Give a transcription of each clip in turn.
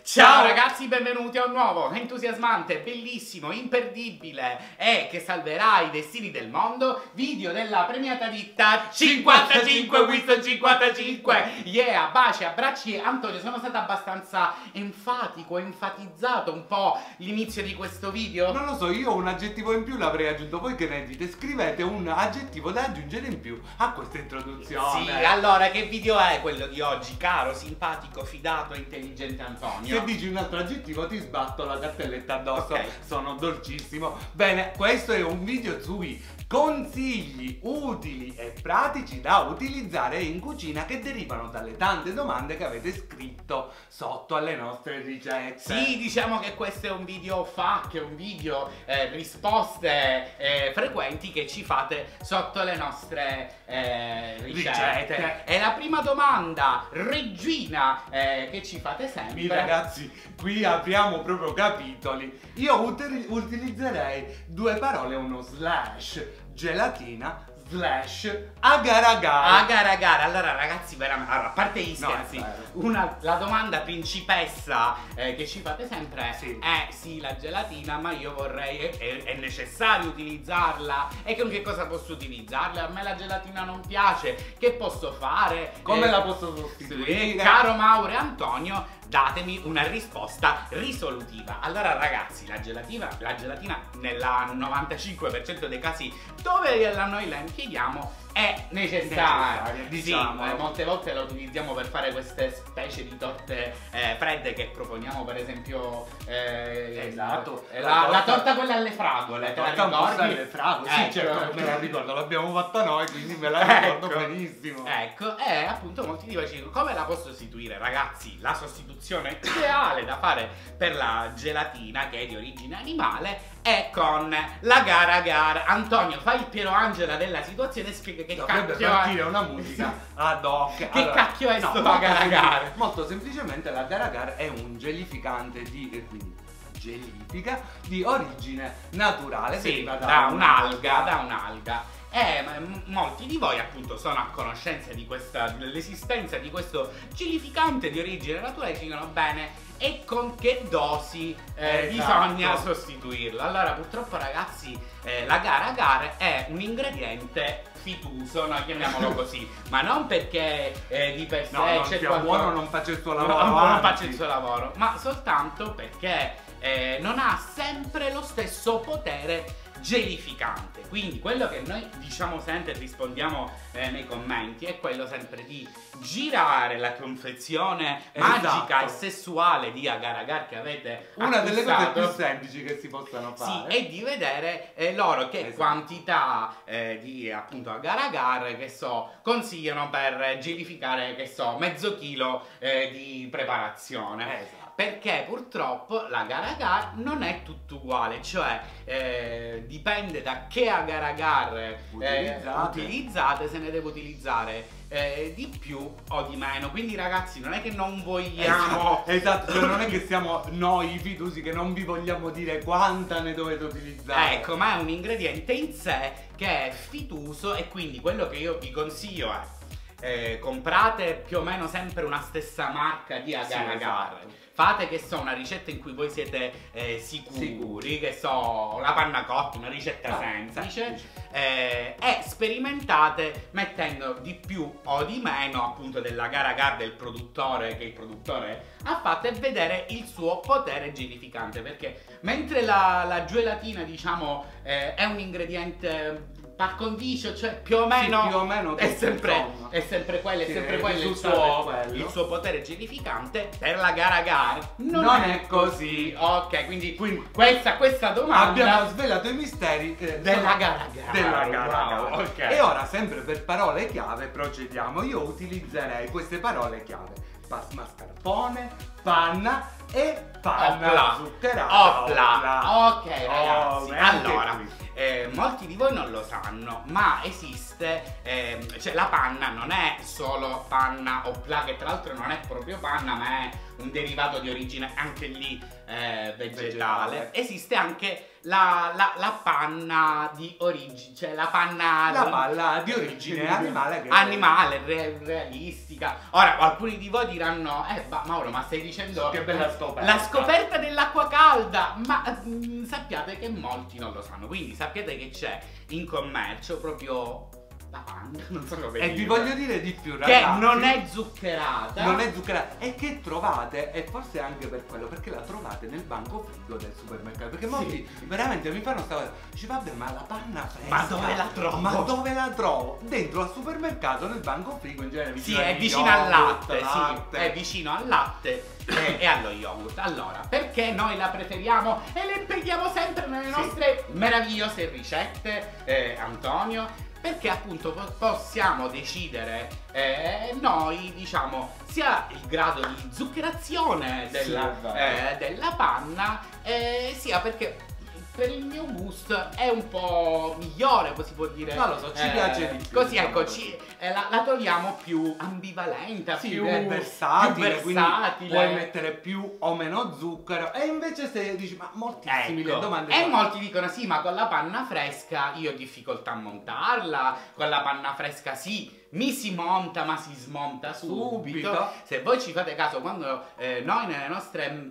Ciao ragazzi, benvenuti a un nuovo, entusiasmante, bellissimo, imperdibile e che salverà i destini del mondo video della premiata ditta 55 Winston 55. Yeah, baci, abbracci. Antonio, sono stato abbastanza enfatico, enfatizzato un po' l'inizio di questo video? Non lo so, io un aggettivo in più l'avrei aggiunto. Voi che ne dite? Scrivete un aggettivo da aggiungere in più a questa introduzione. Sì, allora che video è quello di oggi, caro, simpatico, fidato e intelligente Antonio? Se dici un altro aggettivo ti sbatto la cartelletta addosso. Ok. Sono dolcissimo. Bene, questo è un video sui consigli utili e pratici da utilizzare in cucina che derivano dalle tante domande che avete scritto sotto alle nostre ricette. Sì, diciamo che questo è un video FAQ, è un video risposte frequenti che ci fate sotto le nostre ricette. E la prima domanda, Regina, che ci fate sempre. Sì, ragazzi, qui apriamo proprio capitoli. Io utilizzerei due parole, uno slash, gelatina slash agar agar. Agar agar. Allora ragazzi, veramente, allora, a parte gli scherzi, la domanda principessa che ci fate sempre è sì, la gelatina, ma io vorrei, è necessario utilizzarla? E con che cosa posso utilizzarla? A me la gelatina non piace, che posso fare? Come la posso sostituire? Caro Mauro e Antonio, datemi una risposta risolutiva. Allora ragazzi, la gelatina nel 95% dei casi dove noi la impieghiamo è necessaria, diciamo. Sì, molte volte la utilizziamo per fare queste specie di torte fredde che proponiamo, per esempio esatto, la torta quella alle fragole, te la ricordi? Alle fragole, sì, certo, me la ricordo, l'abbiamo fatta noi, quindi me la ricordo benissimo. Ecco, e appunto molti di voi ci dicono come la posso sostituire? Ragazzi, la sostituzione ideale da fare per la gelatina, che è di origine animale, è con l'agar agar. Antonio, fai il Piero Angela della situazione e spiega che dovrebbe cacchio partire una musica ad hoc. Che allora, cacchio è sto agar agar? Molto semplicemente l'agar agar è un gelificante quindi gelifica di origine naturale, sì, deriva da un'alga. Molti di voi appunto sono a conoscenza di dell'esistenza di questo gelificante di origine naturale e dicono bene, e con che dosi bisogna sostituirlo? Allora purtroppo ragazzi, l'agar agar è un ingrediente fituso, noi chiamiamolo così, ma non perché di per sé c'è qualcosa buono, non faccia il suo lavoro, non faccia il suo lavoro, ma soltanto perché non ha sempre lo stesso potere gelificante. Quindi quello che noi diciamo sempre e rispondiamo nei commenti è quello sempre di girare la confezione magica e sessuale di agar agar che avete una acquistato, delle cose più semplici che si possano fare, sì, e di vedere loro che quantità di appunto agar agar che consigliano per gelificare, che mezzo chilo di preparazione. Perché purtroppo l'agar agar non è tutto uguale, cioè dipende da che agar agar utilizzate, se ne deve utilizzare di più o di meno. Quindi ragazzi, non è che non vogliamo esatto, cioè non è che siamo noi i fidusi che non vi vogliamo dire quanta ne dovete utilizzare. Ecco, ma è un ingrediente in sé che è fituso, e quindi quello che io vi consiglio è comprate più o meno sempre una stessa marca di agar agar. Fate una ricetta in cui voi siete sicuri, che la panna cotta, una ricetta semplice, e sperimentate mettendo di più o di meno appunto dell'agar agar del produttore, che il produttore ha fatto, e vedere il suo potere gelificante, perché mentre la gelatina diciamo è un ingrediente par condicio, cioè più o meno è sempre quello il suo potere gelificante, per l'agar agar non è così. Ok, quindi questa domanda abbiamo svelato i misteri dell'agar agar. Okay. E ora, sempre per parole chiave, procediamo. Io utilizzerei queste parole chiave: mascarpone, panna e panna zuccherata. Ok ragazzi, allora molti di voi non lo sanno, ma esiste, cioè la panna non è solo panna opla, che tra l'altro non è proprio panna, ma è un derivato di origine anche lì vegetale. Esiste anche la panna di origine, cioè la panna di origine animale, realistica. Ora alcuni di voi diranno Mauro, ma stai dicendo che bella scoperta, la scoperta dell'acqua calda, ma sappiate che molti non lo sanno, quindi sappiate che c'è in commercio proprio la panna, non so come e vi voglio dire di più, ragazzi, che non è zuccherata, e che trovate, e forse anche per quello, perché la trovate nel banco frigo del supermercato, perché molti veramente mi fanno sta cosa, dice vabbè, ma la panna fresca, ma dove la trovo? Ma dove la trovo? Dentro al supermercato, nel banco frigo, in genere vicino è vicino al latte, sì, è vicino al latte e allo yogurt. Allora, perché noi la preferiamo e le impegniamo sempre nelle nostre meravigliose ricette, Antonio? Perché appunto possiamo decidere noi, diciamo, sia il grado di zuccherazione della panna, sia perché per il mio gusto è un po' migliore, così si può dire. Non lo so, ci piace di più. Così ecco, la togliamo più ambivalente, più versatile, quindi puoi mettere più o meno zucchero. E invece se dici, ma moltissimi le domande. E molti dicono sì, ma con la panna fresca io ho difficoltà a montarla, con la panna fresca sì, mi si monta ma si smonta subito. Se voi ci fate caso, quando noi nelle nostre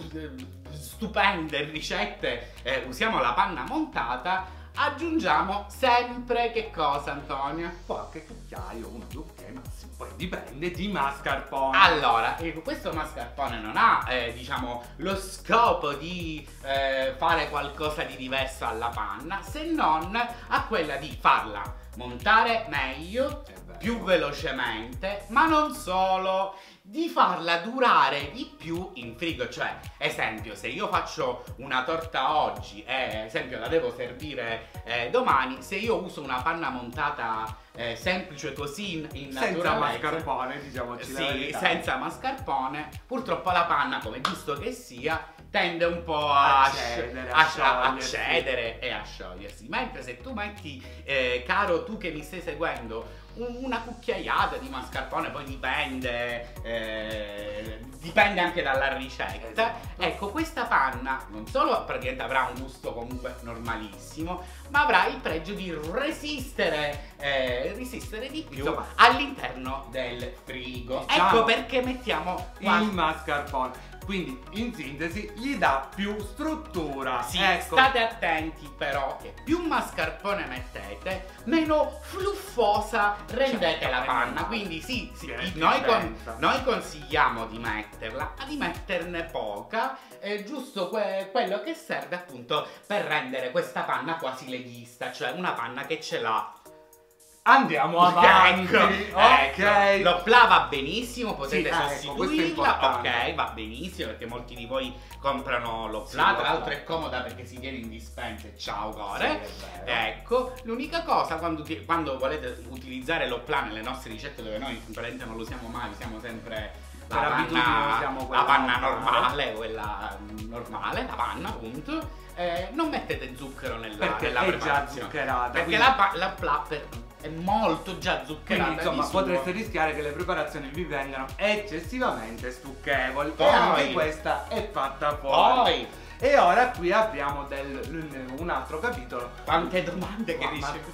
stupende ricette usiamo la panna montata, aggiungiamo sempre che cosa, Antonio? Qualche cucchiaio, 1, 2 cucchiai massimo, poi dipende di mascarpone. Allora, questo mascarpone non ha diciamo lo scopo di fare qualcosa di diverso alla panna, se non a quella di farla montare meglio, più velocemente, ma non solo, di farla durare di più in frigo. Cioè, esempio, se io faccio una torta oggi e esempio la devo servire domani, se io uso una panna montata semplice così in senza mascarpone, diciamoci la verità, senza mascarpone, purtroppo la panna, come giusto che sia, tende un po' a cedere e a sciogliersi. Mentre se tu metti, caro tu che mi stai seguendo, una cucchiaiata di mascarpone, poi dipende anche dalla ricetta. Ecco, questa panna non solo praticamente avrà un gusto comunque normalissimo, ma avrà il pregio di resistere di più all'interno del frigo. Ecco perché mettiamo il mascarpone. Quindi in sintesi gli dà più struttura. Sì, state attenti però che più mascarpone mettete, meno fluffosa rendete la panna. Quindi sì, noi consigliamo di metterla, ma di metterne poca, giusto quello che serve appunto per rendere questa panna quasi leghista, cioè una panna che ce l'ha. Andiamo avanti. Ok. L'opla va benissimo, potete sostituirla. Ok, va benissimo perché molti di voi comprano l'opla. Tra l'altro è comoda perché si tiene in dispensa. Ciao core. Ecco, l'unica cosa quando volete utilizzare l'opla nelle nostre ricette, dove noi praticamente non lo usiamo mai, usiamo sempre la panna normale, quella normale, la panna appunto. Non mettete zucchero nella preparazione. È già zuccherata. Perché la plapper è molto già zuccherata. Quindi insomma potreste rischiare che le preparazioni vi vengano eccessivamente stucchevoli. E anche questa è fatta fuori. E ora qui abbiamo un altro capitolo. Quante domande che ricevo.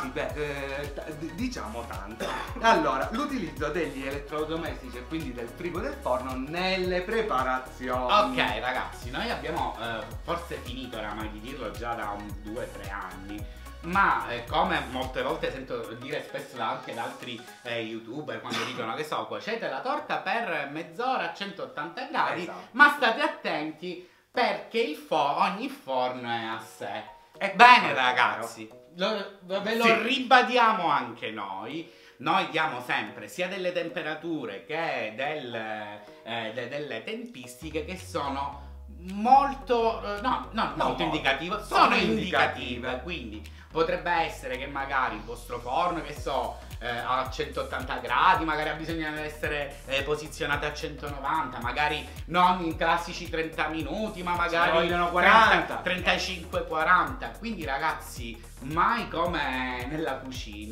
Diciamo tante. Allora, l'utilizzo degli elettrodomestici e quindi del frigo e del forno nelle preparazioni. Ok ragazzi, noi abbiamo forse finito oramai di dirlo già da 2 o 3 anni, ma come molte volte sento dire spesso anche da altri youtuber, quando dicono che so, cuocete la torta per mezz'ora a 180 gradi, ma state attenti perché ogni forno è a sé. Bene ragazzi, ve lo ribadiamo anche noi. Noi diamo sempre sia delle temperature che delle tempistiche che sono molto indicative, sono indicative. Quindi potrebbe essere che magari il vostro forno, che so, a 180 gradi, magari ha bisogno di essere posizionato a 190, magari non in classici 30 minuti, ma magari 35-40. Quindi ragazzi, mai come nella cucina,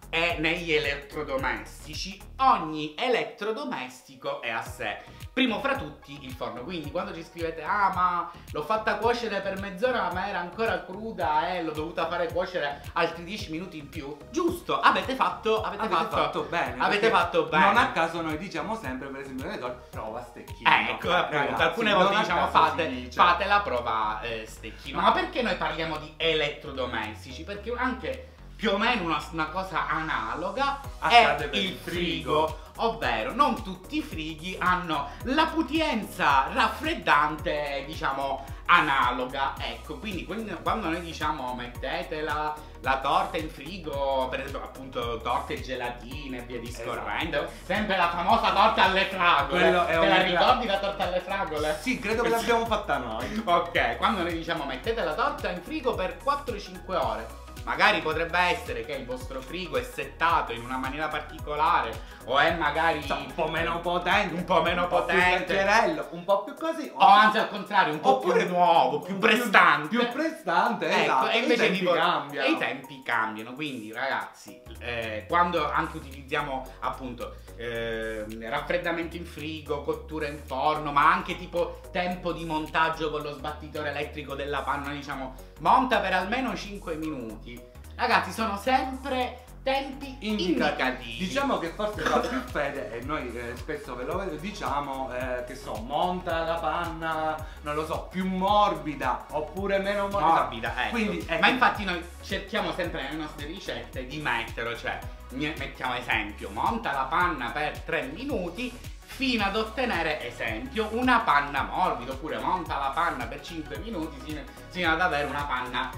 e negli elettrodomestici, ogni elettrodomestico è a sé. Primo fra tutti il forno, quindi quando ci scrivete ah ma l'ho fatta cuocere per mezz'ora ma era ancora cruda e l'ho dovuta fare cuocere altri 10 minuti in più, giusto, avete fatto bene. Avete fatto bene. Non a caso noi diciamo sempre, per esempio, nelle torte, prova stecchino. Ecco, appunto, ragazzi, alcune volte diciamo fate la prova stecchino. Ma perché noi parliamo di elettrodomestici? Perché anche più o meno una cosa analoga accade è il frigo. Ovvero, non tutti i frighi hanno la potenza raffreddante, diciamo, analoga. Ecco, quindi quando noi diciamo mettete la torta in frigo, per esempio, appunto, torte e gelatine e via discorrendo, esatto. Sempre la famosa torta alle fragole. Te la ricordi la torta alle fragole? Sì, credo che l'abbiamo fatta noi. Ok, quando noi diciamo mettete la torta in frigo per 4-5 ore. Magari potrebbe essere che il vostro frigo è settato in una maniera particolare o è magari un po' meno potente, un po' potente, più leggero, un po' più così, o anzi al contrario un po' più nuovo, più prestante, più prestante, ecco, esatto. E invece i tempi cambiano, quindi ragazzi, quando anche utilizziamo appunto raffreddamento in frigo, cottura in forno, ma anche tipo tempo di montaggio con lo sbattitore elettrico della panna, diciamo monta per almeno 5 minuti. Ragazzi, sono sempre tempi indicativi. Diciamo che forse fa più fede, e noi spesso ve lo diciamo, che so, monta la panna, non lo so, più morbida oppure meno morbida. Ecco. Quindi, ma infatti noi cerchiamo sempre nelle nostre ricette di metterlo, cioè mettiamo esempio, monta la panna per 3 minuti fino ad ottenere, esempio, una panna morbida, oppure monta la panna per 5 minuti fino ad avere una panna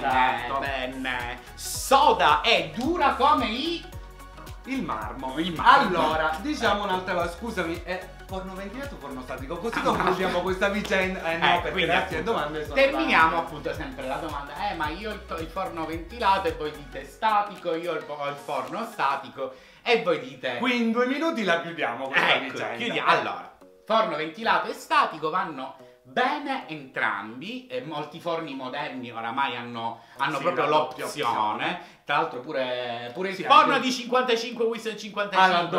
bene soda e dura come il marmo. Allora, diciamo un'altra cosa, scusami, forno ventilato o forno statico? Così concludiamo questa vicenda. No, perché le altre domande sono terminiamo appunto sempre la domanda. Ma io il forno ventilato e voi dite statico, io ho il forno statico e voi dite. Qui in 2 minuti la chiudiamo questa vicenda. Chiudiamo. Allora, forno ventilato e statico vanno bene entrambi, e molti forni moderni oramai hanno proprio l'opzione. Tra l'altro pure il forno di 55 Wilson 55 ha la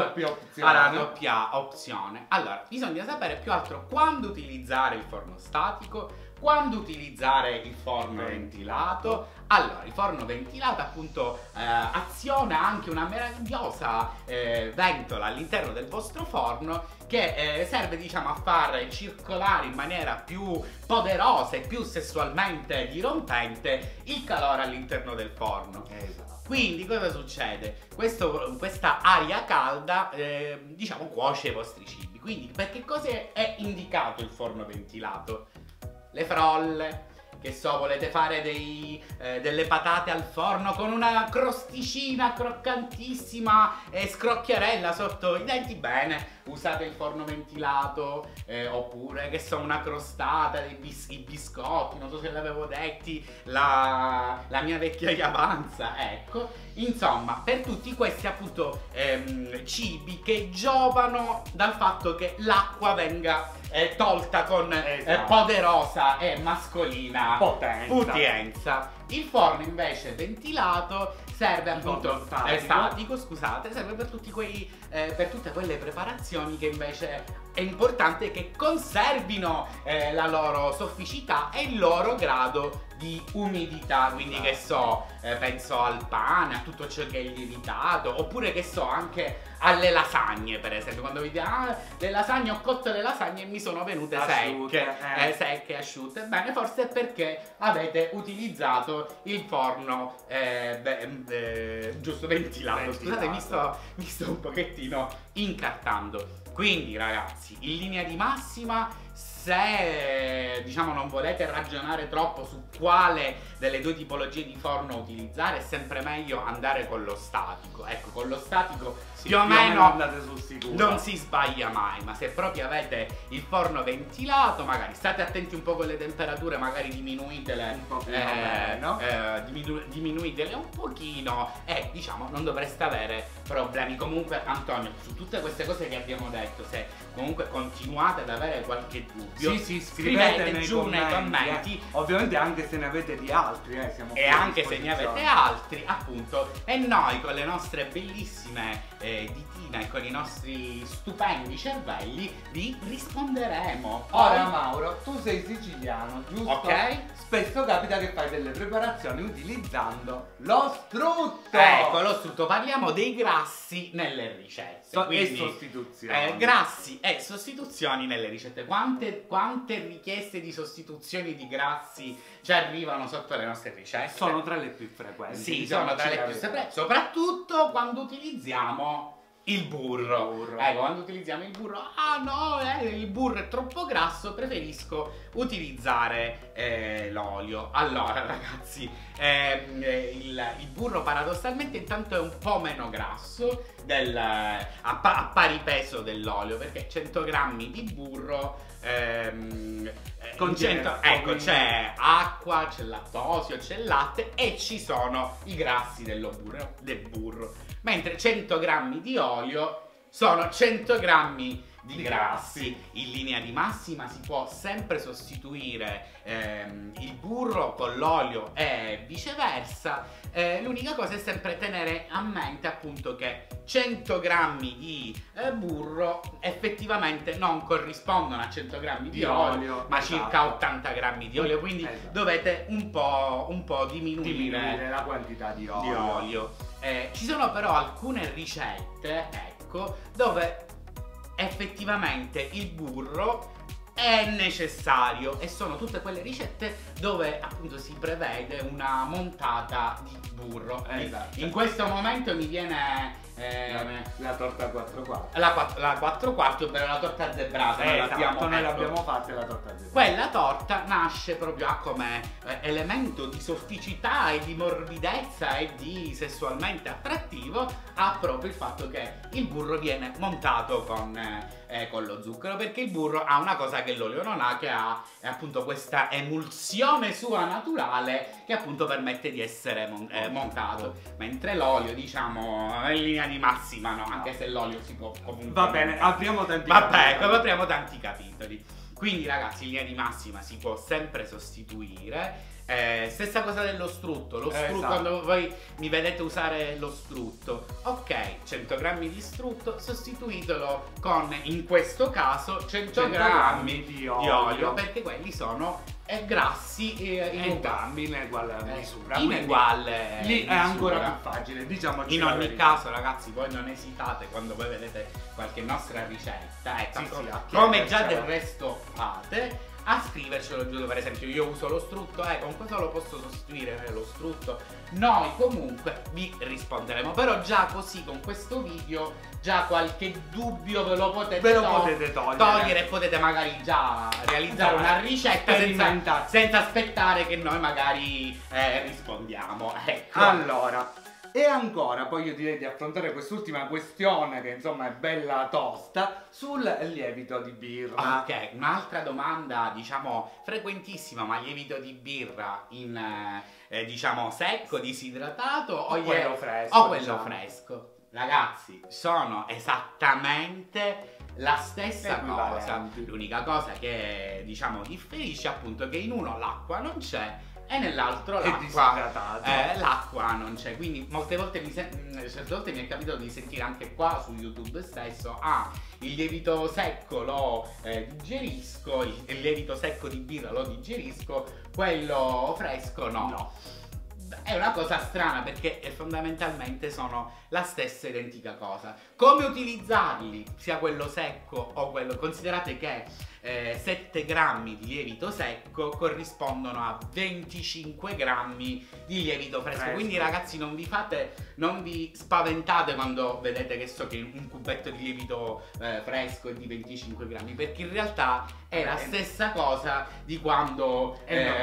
doppia opzione. Allora, bisogna sapere più altro quando utilizzare il forno statico, quando utilizzare il forno ventilato. Allora, il forno ventilato appunto aziona anche una meravigliosa ventola all'interno del vostro forno che serve, diciamo, a far circolare in maniera più poderosa e più sessualmente dirompente il calore all'interno del forno. Quindi cosa succede? Questa aria calda diciamo cuoce i vostri cibi. Quindi per che cosa è indicato il forno ventilato? Le frolle, che so, volete fare delle patate al forno con una crosticina croccantissima e scrocchiarella sotto i denti, bene, usate il forno ventilato. Oppure, che so, una crostata, i biscotti, non so se l'avevo detti, la mia vecchiaia avanza, ecco. Insomma, per tutti questi appunto cibi che giovano dal fatto che l'acqua venga tolta con poderosa e mascolina potenza. Il forno invece ventilato serve appunto statico, scusate, serve per tutte quelle preparazioni che invece è importante che conservino la loro sofficità e il loro grado di umidità. Quindi che so, penso al pane, a tutto ciò che è lievitato, oppure che so anche alle lasagne, per esempio, quando vi dite le lasagne, ho cotto le lasagne e mi sono venute secche, asciutte. Bene, forse è perché avete utilizzato il forno giusto ventilato. Scusate, mi sto un pochettino incartando. Quindi ragazzi, in linea di massima, se diciamo non volete ragionare troppo su quale delle due tipologie di forno utilizzare, è sempre meglio andare con lo statico. Ecco, con lo statico più o meno andate sul sicuro, non si sbaglia mai. Ma se proprio avete il forno ventilato, magari state attenti un po' con le temperature, magari diminuitele un pochino, diminuitele un pochino e diciamo non dovreste avere problemi. Comunque Antonio, su tutte queste cose che abbiamo detto, se comunque continuate ad avere qualche dubbio, dubbio. Sì, scrivete giù nei commenti. Ovviamente anche se ne avete di altri, siamo e anche se ne avete altri, appunto, e noi con le nostre bellissime ditine e con i nostri stupendi cervelli vi risponderemo. Ora Mauro, tu sei siciliano, giusto? Ok. Spesso capita che fai delle preparazioni utilizzando lo strutto. Ecco, lo strutto, parliamo dei grassi nelle ricette. E sostituzioni. Grassi e sostituzioni nelle ricette. Quante richieste di sostituzioni di grassi ci arrivano sotto le nostre ricette? Sono tra le più frequenti. Sì, diciamo, sono tra le più frequenti, soprattutto quando utilizziamo il burro. Ecco, quando utilizziamo il burro, il burro è troppo grasso, preferisco utilizzare l'olio. Allora ragazzi, il burro paradossalmente intanto è un po' meno grasso a pari peso dell'olio, perché 100 grammi di burro c'è acqua, c'è lattosio, c'è latte e ci sono i grassi del burro, mentre 100 grammi di olio sono 100 grammi di grassi. In linea di massima si può sempre sostituire il burro con l'olio e viceversa. L'unica cosa è sempre tenere a mente appunto che 100 grammi di burro effettivamente non corrispondono a 100 grammi di olio, ma circa 80 grammi di olio, quindi dovete un po' diminuire la quantità di olio. Ci sono però alcune ricette, ecco, dove effettivamente il burro è necessario, e sono tutte quelle ricette dove appunto si prevede una montata di burro. In questo momento mi viene la torta 4 quarti. La 4 quarti, ovvero la torta zebrata. Noi l'abbiamo fatta, la torta zebrata. Quella torta nasce proprio come elemento di sofficità e di morbidezza e di sessualmente attrattivo, ha proprio il fatto che il burro viene montato con lo zucchero, perché il burro ha una cosa che l'olio non ha, che ha appunto questa emulsione sua naturale che appunto permette di essere montato, mentre l'olio, diciamo, in linea di massima no, anche se l'olio si può comunque... Va bene, apriamo tanti capitoli. Quindi ragazzi, in linea di massima si può sempre sostituire. Stessa cosa dello strutto. Quando voi mi vedete usare lo strutto, ok, 100 grammi di strutto, sostituitelo con, in questo caso, 100 grammi di olio, perché quelli sono grassi entrambi in uguale misura. Lì è ancora più facile, diciamo. In ogni caso ragazzi, voi non esitate quando voi vedete qualche nostra ricetta, come già del resto fate, a scrivercelo giù. Per esempio, io uso lo strutto, con cosa lo posso sostituire lo strutto? Noi comunque vi risponderemo, però già così con questo video già qualche dubbio ve lo potete togliere e potete magari già realizzare una ricetta senza aspettare che noi magari rispondiamo. Ecco. Allora, e ancora poi io direi di affrontare quest'ultima questione, che insomma è bella tosta, sul lievito di birra. Ok, un'altra domanda diciamo frequentissima: ma lievito di birra in diciamo secco, disidratato o quello fresco? Fresco? Ragazzi, sono esattamente la stessa cosa. L'unica cosa che diciamo differisce appunto che in uno l'acqua non c'è e nell'altro l'acqua non c'è. Quindi molte volte certe volte mi è capitato di sentire anche qua su YouTube stesso: il lievito secco lo digerisco, il lievito secco di birra lo digerisco, quello fresco no. È una cosa strana, perché fondamentalmente sono la stessa identica cosa. Come utilizzarli, sia quello secco o quello... Considerate che 7 grammi di lievito secco corrispondono a 25 grammi di lievito fresco. Quindi ragazzi, non vi spaventate quando vedete che un cubetto di lievito fresco è di 25 grammi, perché in realtà è la stessa cosa di quando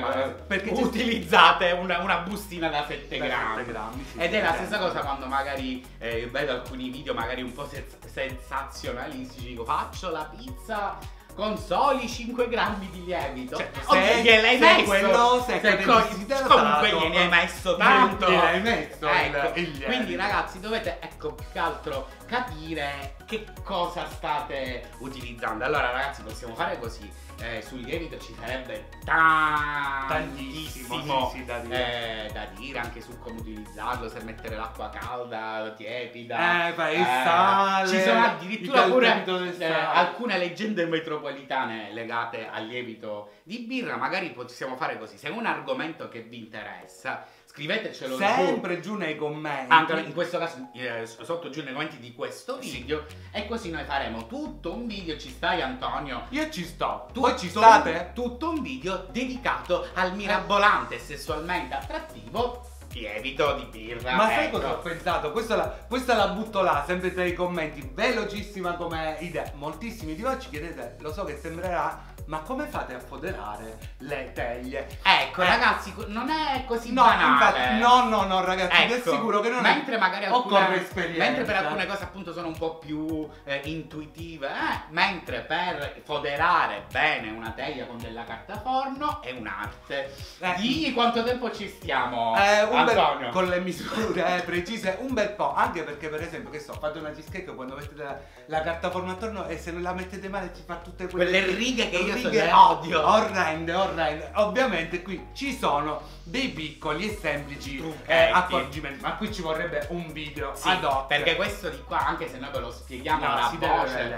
utilizzate una bustina da 7 grammi. Ed è la stessa cosa quando magari vedo alcuni video magari un po' sensazionalistici, dico: faccio la pizza con soli 5 grammi di lievito. Cioè, gliel'hai messo quello comunque gliene hai messo tanto. Gliel'hai messo Quindi ragazzi, dovete più che altro capire che cosa state utilizzando. Allora ragazzi, possiamo fare così, sul lievito ci sarebbe tantissimo sì, da dire anche su come utilizzarlo, se mettere l'acqua calda, tiepida, il sale, ci sono addirittura pure alcune leggende metropolitane legate al lievito di birra. Magari possiamo fare così: se è un argomento che vi interessa, scrivetecelo sempre giù nei commenti, anche in questo caso sotto giù nei commenti di questo video, e così noi faremo tutto un video. Ci stai, Antonio? Io ci sto. Voi ci state? Tutto un video dedicato al mirabolante e sessualmente attrattivo lievito di birra. Ma sai cosa ho pensato? Questa la butto là, sempre tra i commenti, velocissima come idea. Moltissimi di voi ci chiedete, lo so che sembrerà, ma come fate a foderare le teglie? Ecco, ragazzi, non è così banale. Infatti, no, ragazzi, vi assicuro che non mentre magari occorre esperienza. Mentre per alcune cose appunto sono un po' più intuitive, mentre per foderare bene una teglia con della carta forno è un'arte. Di quanto tempo ci stiamo, Antonio? Con le misure precise, un bel po'. Anche perché, per esempio, che so, fate una cheesecake, quando mettete la carta forno attorno e se non la mettete male ci fa tutte quelle righe che io odio. Orrende. Ovviamente qui ci sono dei piccoli e semplici accorgimenti, ma qui ci vorrebbe un video ad hoc. Perché questo di qua, anche se noi ve lo spieghiamo alla voce,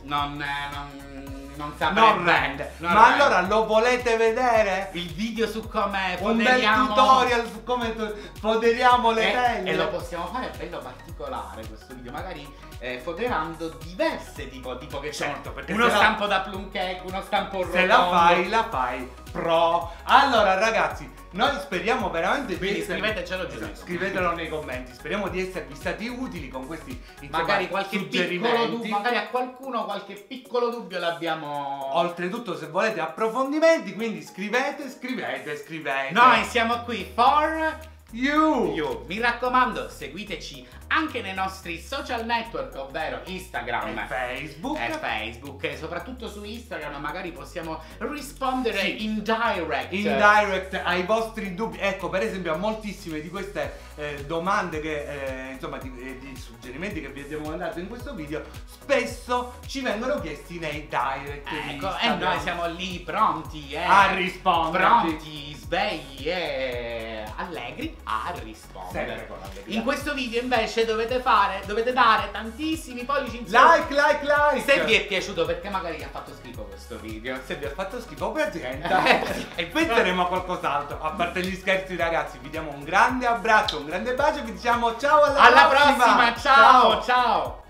non rende. Ma allora lo volete vedere? Il video su come un bel tutorial su come foderiamo le teglie. E lo possiamo fare bello particolare questo video, magari foderando diverse tipo che certo, perché uno stampo da plum cake, uno stampo rotondo. Se la fai pro. Allora ragazzi, noi speriamo veramente di scrivetecelo giù. Scrivetelo nei commenti. Speriamo di esservi stati utili con questi magari qualche piccolo dubbio, magari a qualcuno qualche piccolo dubbio l'abbiamo. Oltretutto, se volete approfondimenti, quindi scrivete. Noi siamo qui for you. Mi raccomando, seguiteci anche nei nostri social network, ovvero Instagram e Facebook, e soprattutto su Instagram magari possiamo rispondere in direct ai vostri dubbi. Ecco, per esempio, a moltissime di queste domande che insomma di suggerimenti che vi abbiamo mandato in questo video, spesso ci vengono chiesti nei direct. Ecco, e noi siamo lì pronti a rispondere, pronti, svegli e allegri a rispondere. In questo video invece dovete dare tantissimi pollici in su. Like. Se vi è piaciuto, perché magari vi ha fatto schifo questo video. Se vi ha fatto schifo, pazienza. E penseremo a qualcos'altro. A parte gli scherzi, ragazzi, vi diamo un grande abbraccio, un grande bacio e vi diciamo ciao alla prossima. Ciao.